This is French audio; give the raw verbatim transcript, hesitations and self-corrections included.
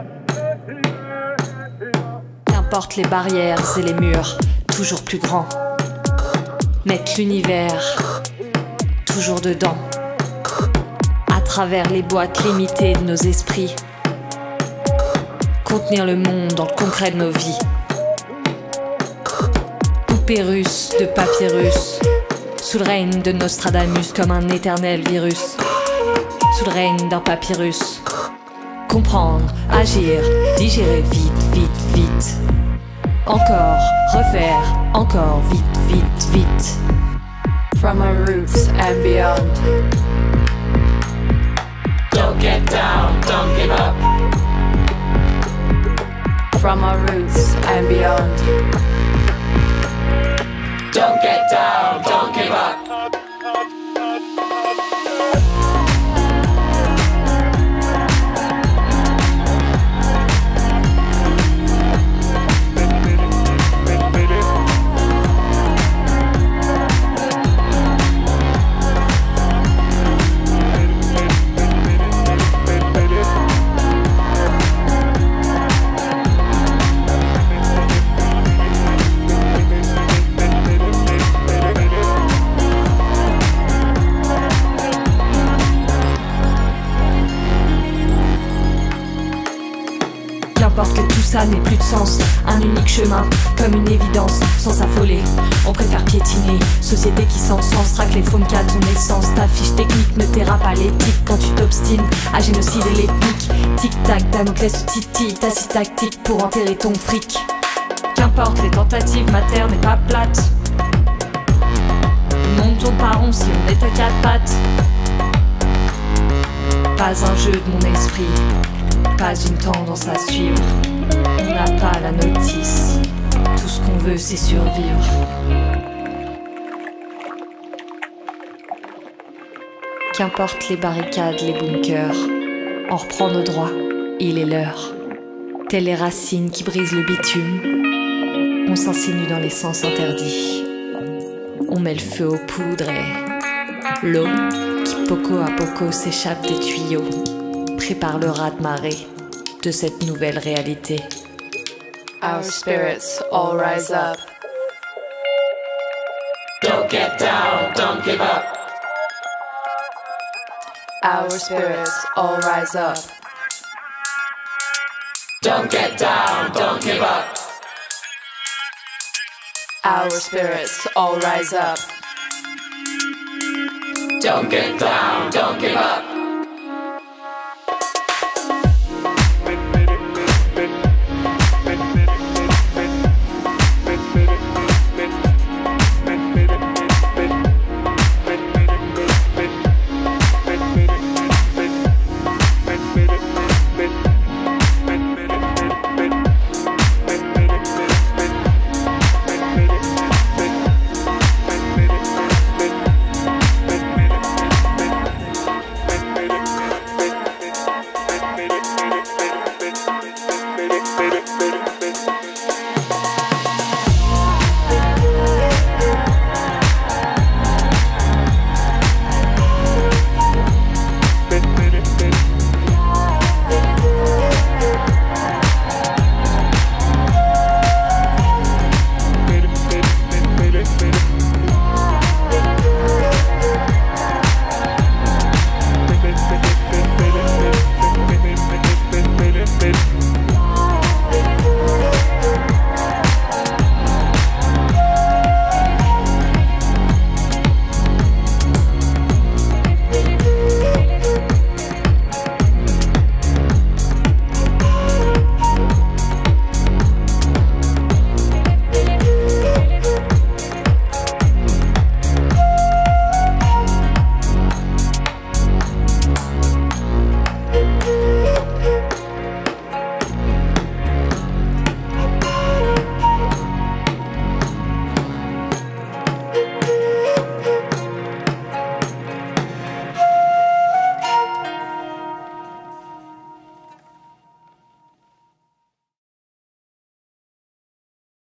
Qu'importe les barrières et les murs, toujours plus grands. Mettre l'univers toujours dedans. À travers les boîtes limitées de nos esprits. Contenir le monde dans le concret de nos vies. Poupée russe de papyrus. Sous le règne de Nostradamus comme un éternel virus. Sous le règne d'un papyrus. Comprendre, agir, digérer vite, vite, vite. Encore, refaire, encore, vite, vite, vite. From our roots and beyond. Don't get down, don't give up. From our roots and beyond. Don't get down, don't give up. Qu'importe que tout ça n'ait plus de sens, un unique chemin, comme une évidence, sans s'affoler. On préfère piétiner, société qui sans sens racle les faunes cas de son essence. Ta fiche technique ne taira pas l'éthique quand tu t'obstines à génocider l'ethnique. Tic-tac, Damoclès ou Titi, ta scie tactique pour enterrer ton fric. Qu'importe les tentatives, ma terre n'est pas plate. Le monde tourne pas rond si on est à quatre pattes. Pas un jeu de mon esprit. Pas une tendance à suivre, on n'a pas la notice. Tout ce qu'on veut c'est survivre. Qu'importe les barricades, les bunkers, on reprend nos droits, il est l'heure. Telles les racines qui brisent le bitume, on s'insinue dans les sens interdits. On met le feu aux poudres et l'eau qui poco à poco s'échappe des tuyaux. Prépare le raz-de-marée de cette nouvelle réalité. Our spirits all rise up. Don't get down, don't give up. Our spirits all rise up. Don't get down, don't give up. Our spirits all rise up. Don't get down, don't give up.